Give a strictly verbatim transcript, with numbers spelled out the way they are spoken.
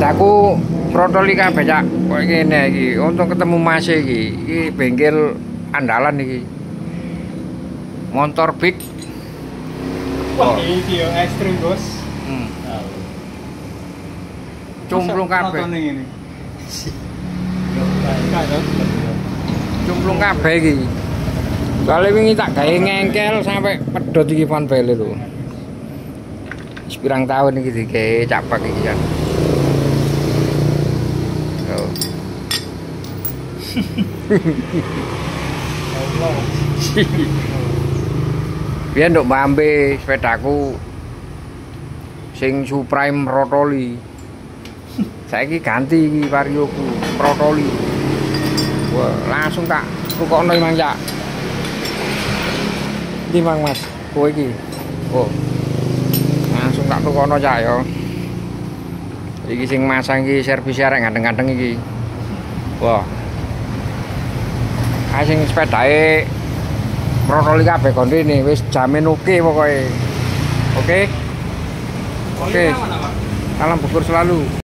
sepedaku protoli kabeh cak. Kok ngene iki, untung ketemu Mas iki. Iki bengkel andalan iki. Motor big. Wah, iki yo ekstrim, Bos. Hmm. Cumplung kabeh. Cumplung kabeh iki. Kali wingi tak gawe ngengkel sampai pedhot iki van bele lho. Wis pirang tahun iki digawe capak iki kan. Oh. Allah. Biar nduk mambe sepedaku sing Supreme Rotoli. Saiki ganti iki varioku Rotoli. Wah, langsung tak tukokno Mang Cak. Ndi Mang Mas, kowe iki. Oh. Langsung tak tukokno Cak ya. Iki sing masang iki servis arek ganteng-ganteng iki. Wah. Kae sing sepedake Rotoli kabeh kondene wis jamin oke pokoke. Oke. Oke. Salam bukur selalu.